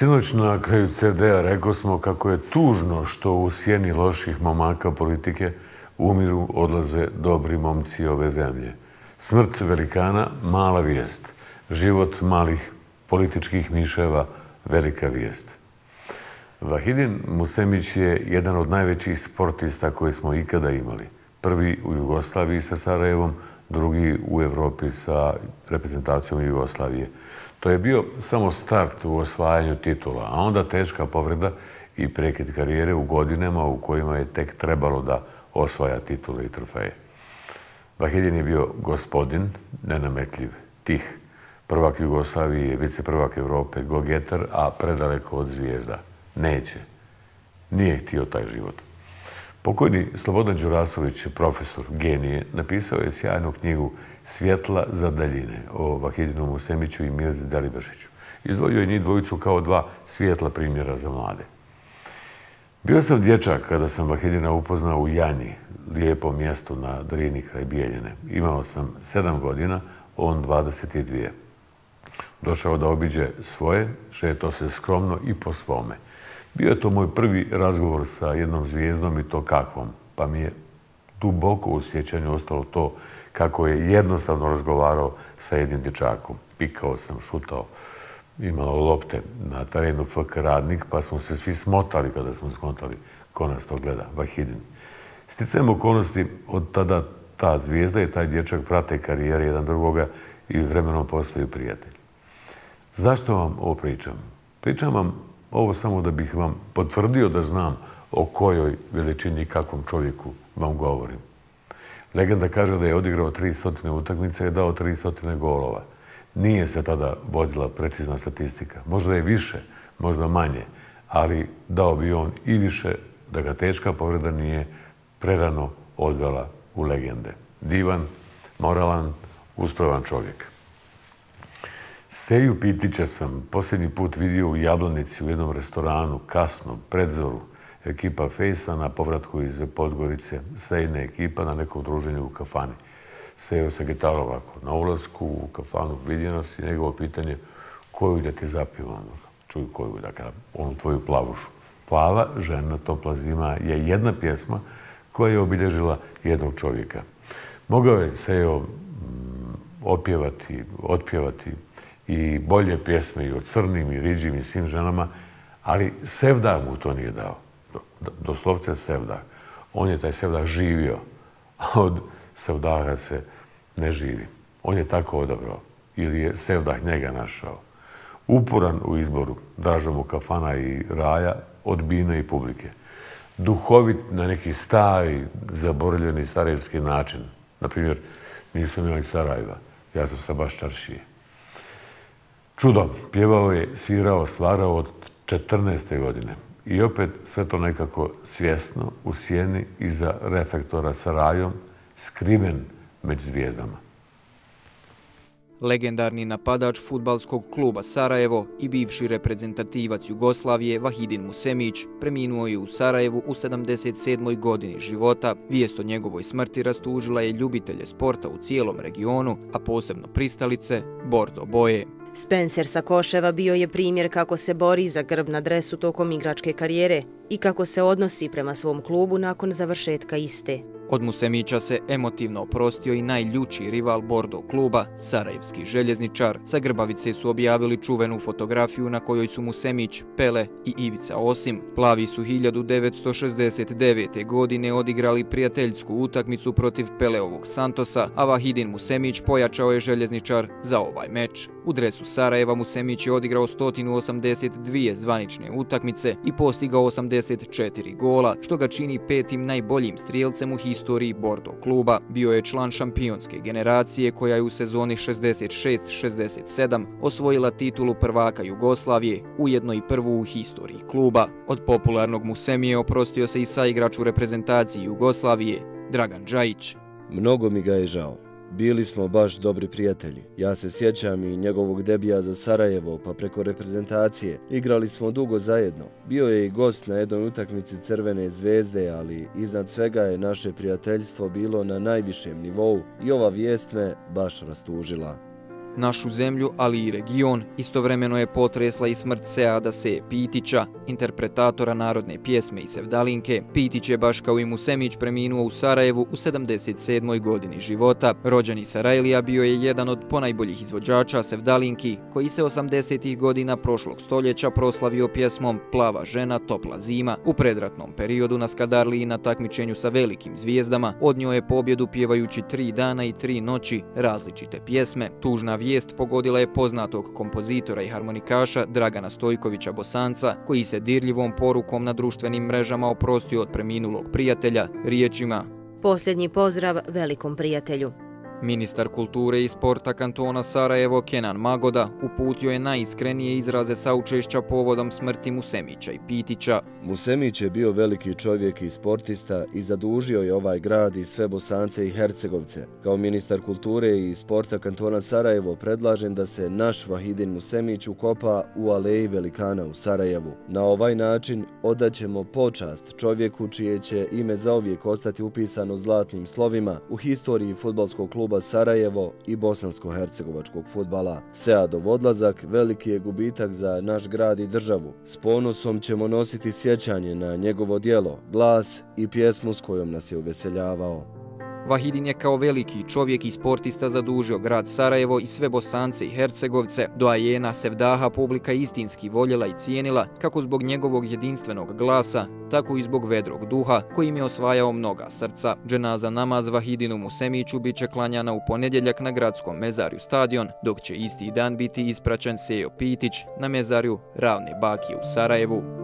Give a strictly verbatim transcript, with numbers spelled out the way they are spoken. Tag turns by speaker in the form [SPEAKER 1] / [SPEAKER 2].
[SPEAKER 1] Sinoć na kraju ce de a rekao smo kako je tužno što u sjeni loših momaka politike umiru, odlaze dobri momci ove zemlje. Smrt velikana, mala vijest. Život malih političkih miševa, velika vijest. Vahidin Musemić je jedan od najvećih sportista koje smo ikada imali. Prvi u Jugoslaviji sa Sarajevom, drugi u Evropi sa reprezentacijom Jugoslavije. To je bio samo start u osvajanju titula, a onda teška povreda i prekid karijere u godinama u kojima je tek trebalo da osvaja titule i trofeje. Vahidin je bio gospodin, nenametljiv, tih. Prvak Jugoslavije, viceprvak Evrope, go-getter, a predaleko od zvijezda. Neće. Nije htio taj život. Pokojni Slobodan Đurasović, profesor, genije, napisao je sjajnu knjigu Svjetla za daljine o Vahidinu Musemiću i Mirzi Delibašiću. Izdvojio je njih dvojicu kao dva svijetla primjera za mlade. Bio sam dječak kada sam Vahidina upoznao u Janji, lijepom mjestu na Drini kraj Bijeljine. Imao sam sedam godina, on dvadeset dvije. Došao da obiđe svoje, šetao se skromno i po svome. Bio je to moj prvi razgovor sa jednom zvijezdom i to kakvom, pa mi je duboko u sjećanju ostalo to kako je jednostavno razgovarao sa jednim dječakom. Pikao sam, šutao, imao lopte na terenu F K Radnik, pa smo se svi smotali kada smo skontali ko nas to gleda, Vahidin. Sticajem okolnosti, od tada ta zvijezda i taj dječak prate karijere jedan drugoga i vremenom postaju prijatelji. Zašto vam ovo pričam? Pričam vam ovo samo da bih vam potvrdio da znam o kojoj veličini i kakvom čovjeku vam govorim. Legenda kaže da je odigrao tristo utakmice i dao tristo golova. Nije se tada vodila precizna statistika. Možda je više, možda manje, ali dao bi on i više da ga teška povreda nije prerano odvela u legende. Divan, moralan, ustrojan čovjek. Seju Pitića sam posljednji put vidio u Jablanici u jednom restoranu, kasno, predzoru, ekipa Fejsa na povratku iz Podgorice, Sejna ekipa na nekom druženju u kafani. Sejao se gitaru ovako. Na ulasku u kafanu vidio nas i njegovo pitanje koju da ti zapivam. Čuj koju, dakle, onu tvoju plavušu. Plava žena, topla zima je jedna pjesma koja je obilježila jednog čovjeka. Mogao je Sejo opjevati, otpjevati i bolje pjesme i o crnim i riđim i svim ženama, ali sevdah mu to nije dao. Doslovce sevdah. On je taj sevdah živio, a od sevdaha se ne živi. On je tako odabrao. Ili je sevdah njega našao. Uporan u izboru, draža mu kafana i raja, od bine i publike. Duhovit na neki stari, zaboravljeni sarajevski način. Naprimjer, nisam imao iz Sarajeva. Ja sam sa baš čaršije. Čudo, pjevao je, svirao, stvarao od četrnaeste godine. I opet sve to nekako svjesno, u sjeni, iza reflektora sa rajom, skriven među zvijezdama.
[SPEAKER 2] Legendarni napadač fudbalskog kluba Sarajevo i bivši reprezentativac Jugoslavije Vahidin Musemić preminuo je u Sarajevu u sedamdeset sedmoj godini života. Vijest o njegovoj smrti rastužila je ljubitelje sporta u cijelom regionu, a posebno pristalice bordo boje.
[SPEAKER 3] Spencer sa Koševa bio je primjer kako se bori za grb na dresu tokom igračke karijere i kako se odnosi prema svom klubu nakon završetka iste.
[SPEAKER 2] Od Musemića se emotivno oprostio i najljući rival bordo kluba, sarajevski željezničar. Sa Grbavice su objavili čuvenu fotografiju na kojoj su Musemić, Pele i Ivica Osim. Plavi su hiljadu devetsto šezdeset devete. godine odigrali prijateljsku utakmicu protiv Peleovog Santosa, a Vahidin Musemić pojačao je željezničar za ovaj meč. U dresu Sarajeva Musemić je odigrao sto osamdeset dvije zvanične utakmice i postigao osamdeset četiri gola, što ga čini petim najboljim strijelcem u historiji bordo kluba. Bio je član šampionske generacije koja je u sezoni šezdeset šest šezdeset sedam osvojila titulu prvaka Jugoslavije, ujedno i prvu u historiji kluba. Od popularnog Musemije oprostio se i saigrač u reprezentaciji Jugoslavije, Dragan Džajić.
[SPEAKER 4] Mnogo mi ga je žao. Bili smo baš dobri prijatelji. Ja se sjećam i njegovog debija za Sarajevo, pa preko reprezentacije. Igrali smo dugo zajedno. Bio je i gost na jednoj utakmici Crvene zvezde, ali iznad svega je naše prijateljstvo bilo na najvišem nivou i ova vijest me baš rastužila.
[SPEAKER 2] Našu zemlju, ali i region, istovremeno je potresla i smrt Seada Seje Pitića, interpretatora narodne pjesme i sevdalinke. Pitić je, baš kao i Musemić, preminuo u Sarajevu u sedamdeset sedmoj godini života. Rođeni Sarajlija bio je jedan od ponajboljih izvođača sevdalinki, koji se osamdesetih godina prošlog stoljeća proslavio pjesmom Plava žena, topla zima. U predratnom periodu na Skadarliji na takmičenju sa velikim zvijezdama odnio je pobjedu pjevajući tri dana i tri noći različite pjesme. Tužna vijest pogodila je poznatog kompozitora i harmonikaša Dragana Stojkovića Bosanca, koji se dirljivom porukom na društvenim mrežama oprostio od preminulog prijatelja riječima:
[SPEAKER 3] Posljednji pozdrav velikom prijatelju.
[SPEAKER 2] Ministar kulture i sporta kantona Sarajevo Kenan Magoda uputio je najiskrenije izraze saučešća povodom smrti Musemića i Pitića.
[SPEAKER 4] Musemić je bio veliki čovjek i sportista i zadužio je ovaj grad i sve Bosance i Hercegovce. Kao ministar kulture i sporta kantona Sarajevo predlažem da se naš Vahidin Musemić ukopa u aleji velikana u Sarajevu. Na ovaj način odaćemo počast čovjeku čije će ime zauvijek ostati upisano zlatnim slovima u historiji fudbalskog kluba Sarajevo i bosansko-hercegovačkog fudbala. Seadov odlazak veliki je gubitak za naš grad i državu. S ponosom ćemo nositi sjećanje na njegovo djelo, glas i pjesmu s kojom nas je uveseljavao.
[SPEAKER 2] Vahidin je kao veliki čovjek i sportista zadužio grad Sarajevo i sve Bosance i Hercegovce. Doajena sevdaha publika istinski voljela i cijenila, kako zbog njegovog jedinstvenog glasa, tako i zbog vedrog duha, kojim je osvajao mnoga srca. Dženaza namaz Vahidinu Musemiću bit će klanjana u ponedjeljak na gradskom mezarju Stadion, dok će isti dan biti ispraćen Sejo Pitić na mezarju Ravne Bakije u Sarajevu.